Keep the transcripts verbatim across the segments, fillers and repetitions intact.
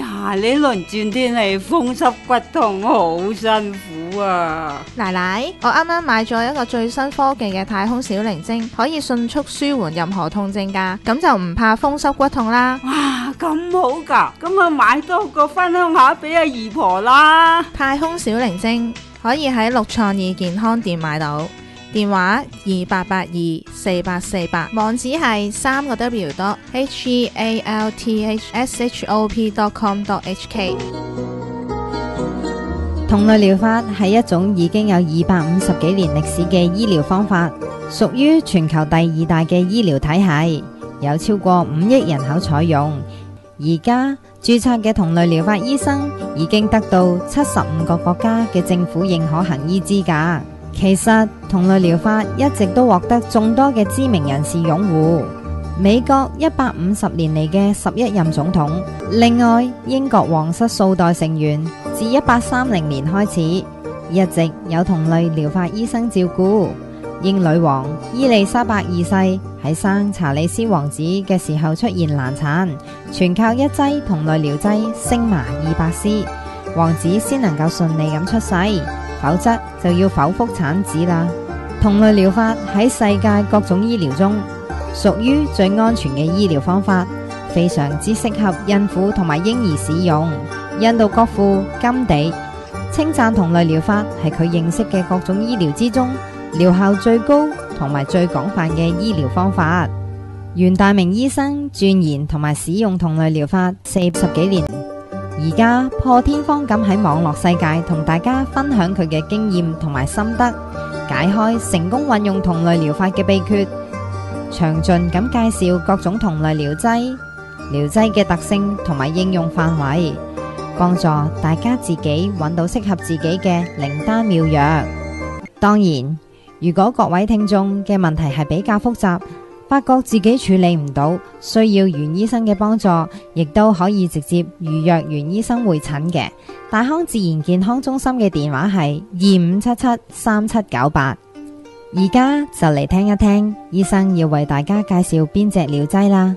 呀，呢輪轉天氣風濕骨痛好辛苦啊！ 奶奶，我啱啱買咗一個最新科技嘅太空小靈精，可以迅速舒緩任何痛症㗎，咁就唔怕風濕骨痛啦。 哇，咁好噶，咁啊買多個分享下俾阿姨婆啦。 太空小靈精可以喺六創意健康店買到，電話二八八二四八四八，網址係三個 W dot H E A L T H S H O P dot com dot H K。 同類療法係一種已經有二百五十幾年歷史嘅醫療方法，屬於全球第二大嘅醫療體系，有超過五億人口採用。而家註冊嘅同類療法醫生已經得到七十五個國家嘅政府認可行醫資格。其實同類療法一直都獲得眾多嘅知名人士擁護。美國一百五十年嚟嘅十一任總統，另外英國皇室數代成員自一八三零年開始，一直有同類療法醫生照顧。英女王伊麗莎白二世喺生查理斯王子嘅時候出現難產，全靠一劑同類療劑星麻二百絲，王子先能夠順利咁出世，否則就要剖腹產子啦。同類療法喺世界各種醫療中屬於最安全嘅醫療方法，非常之適合孕婦同埋嬰兒使用。印度國父甘地稱讚同類療法係佢認識嘅各種醫療之中療效最高同埋最廣泛嘅醫療方法。袁大明醫生鑽研同埋使用同類療法四十幾年，而家破天荒咁喺網絡世界同大家分享佢嘅經驗同埋心得，解開成功運用同類療法嘅秘訣，詳盡咁介紹各種同類療劑、療劑嘅特性同埋應用範圍，幫助大家自己揾到適合自己嘅靈丹妙藥。當然，如果各位聽眾嘅問題係比較複雜，發覺自己處理唔到，需要袁醫生嘅幫助，亦都可以直接預約袁醫生會診嘅。大康自然健康中心嘅電話係二五七七三七九八。而家就嚟聽一聽醫生要為大家介紹邊隻療劑啦。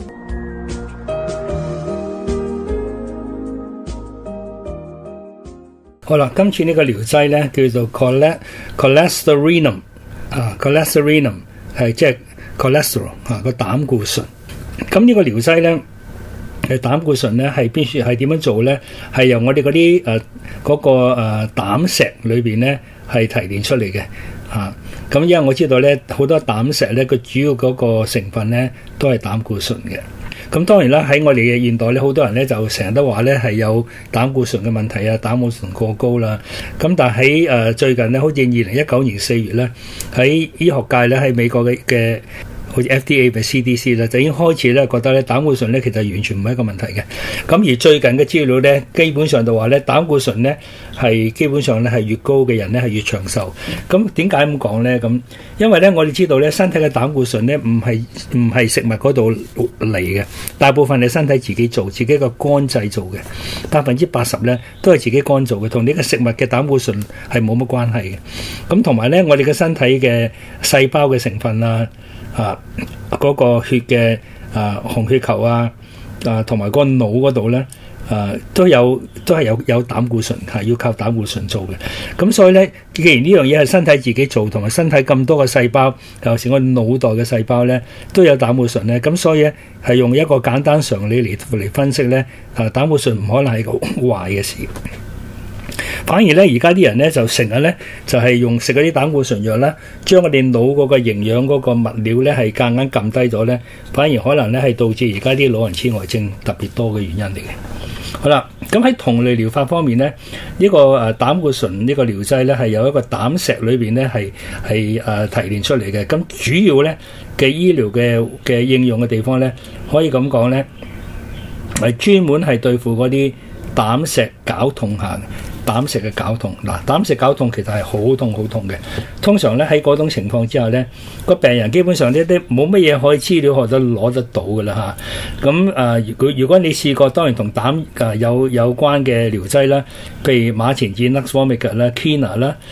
好啦，今次呢個療劑呢叫做 Cholesterinum 啊 ，Cholesterinum 係即係 cholesterol 啊個膽固醇。咁呢個療劑呢，係膽固醇呢係必須係點樣做呢？係由我哋嗰啲誒嗰個誒膽石裏邊呢係提煉出嚟嘅啊。咁因為我知道呢，好多膽石呢個主要嗰個成分呢都係膽固醇嘅。咁當然啦，喺我哋嘅現代咧，好多人咧就成日都話咧係有膽固醇嘅問題啊，膽固醇過高啦。咁但係喺誒最近咧，好似二零一九年四月咧，喺醫學界咧，喺美國嘅嘅好似 F D A 同 C D C 咧，就已經開始咧覺得咧膽固醇咧其實完全唔係一個問題嘅。咁而最近嘅資料咧，基本上就話咧膽固醇咧係基本上咧係越高嘅人咧係越長壽。咁點解咁講咧？咁因為咧我哋知道咧身體嘅膽固醇咧唔係唔係食物嗰度嚟嘅，大部分係身體自己做，自己個肝製造嘅，百分之八十咧都係自己肝做嘅，同呢個食物嘅膽固醇係冇乜關係嘅。咁同埋咧，我哋嘅身體嘅細胞嘅成分啊。啊！嗰、那個血嘅啊紅血球啊啊，同埋個腦嗰度咧啊，都有都係有有膽固醇，係要靠膽固醇做嘅。咁所以咧，既然呢樣嘢係身體自己做，同埋身體咁多個細胞，尤其是我腦袋嘅細胞咧，都有膽固醇咧。咁所以咧，係用一個簡單常理嚟嚟分析咧，啊膽固醇唔可能係個壞嘅事。反而咧，而家啲人咧就成日咧就係、是、用食嗰啲膽固醇藥啦，將我哋腦嗰個營養嗰個物料咧係夾硬撳低咗咧，反而可能咧係導致而家啲老人痴呆症特別多嘅原因嚟嘅。好啦，咁喺同類療法方面咧，呢、這個誒膽固醇呢個療劑咧係有一個膽石裏邊咧係係誒提煉出嚟嘅。咁主要咧嘅醫療嘅嘅應用嘅地方咧，可以咁講咧係專門係對付嗰啲膽石絞痛下。膽石嘅絞痛嗱，膽石絞痛其實係好痛好痛嘅。通常咧喺嗰種情況之下咧，個病人基本上呢啲冇乜嘢可以資料可以攞得到㗎啦嚇。咁誒，如果如果你試過，當然同膽誒有有關嘅療劑啦，譬如馬前治 Nux Vomica 啦、Kina 啦，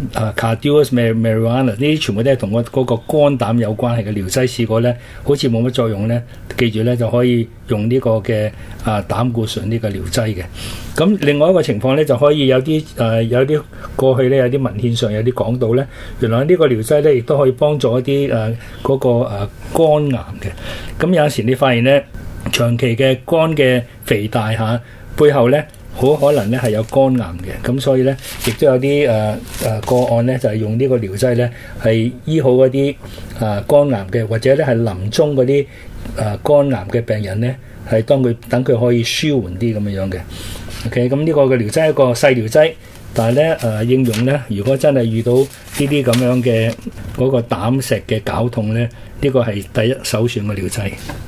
啊 Cardaeus marijuana 呢啲全部都係同個嗰個肝膽有關係嘅療劑，試過咧好似冇乜作用咧，記住咧就可以用呢個嘅啊膽固醇呢個療劑嘅。咁另外一個情況咧就可以有啲誒、呃、有啲過去咧有啲文獻上有啲講到咧，原來呢個療劑咧亦都可以幫助一啲誒嗰個誒、呃、肝癌嘅。咁有時你發現咧長期嘅肝嘅肥大嚇背後咧，好可能咧係有肝癌嘅，咁所以咧亦都有啲誒誒個案咧就係、是、用呢個療劑咧係醫好嗰啲誒肝癌嘅，或者咧係臨終嗰啲誒肝癌嘅病人咧，係當佢等佢可以舒緩啲咁樣樣嘅。OK， 咁呢個嘅療劑係一個細療劑，但係咧誒應用咧，如果真係遇到呢啲咁樣嘅嗰個膽石嘅絞痛咧，呢、這個係第一首選嘅療劑。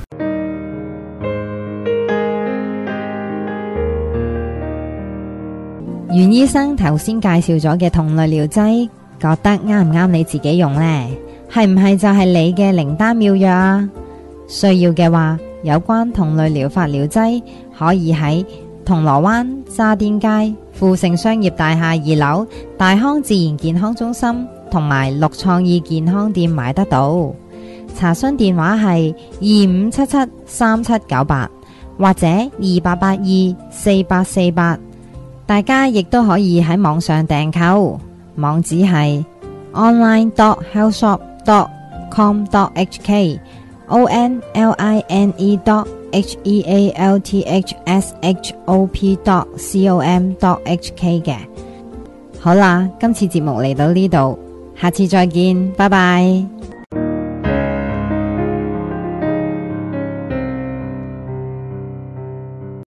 袁醫生頭先介紹咗嘅同類療劑，覺得啱唔啱你自己用呢？係唔係就係你嘅靈丹妙藥啊？需要嘅話，有關同類療法療劑可以喺銅鑼灣渣甸街富盛商業大廈二樓大康自然健康中心同埋綠創意健康店買得到。查詢電話係二五七七三七九八或者二八八二四八四八。大家亦都可以喺網上訂購，網址係 online dot health shop dot com dot h k o n l i n e dot h e a l t h s h o p dot com dot h k 嘅。好啦，今次節目嚟到呢度，下次再見，拜拜。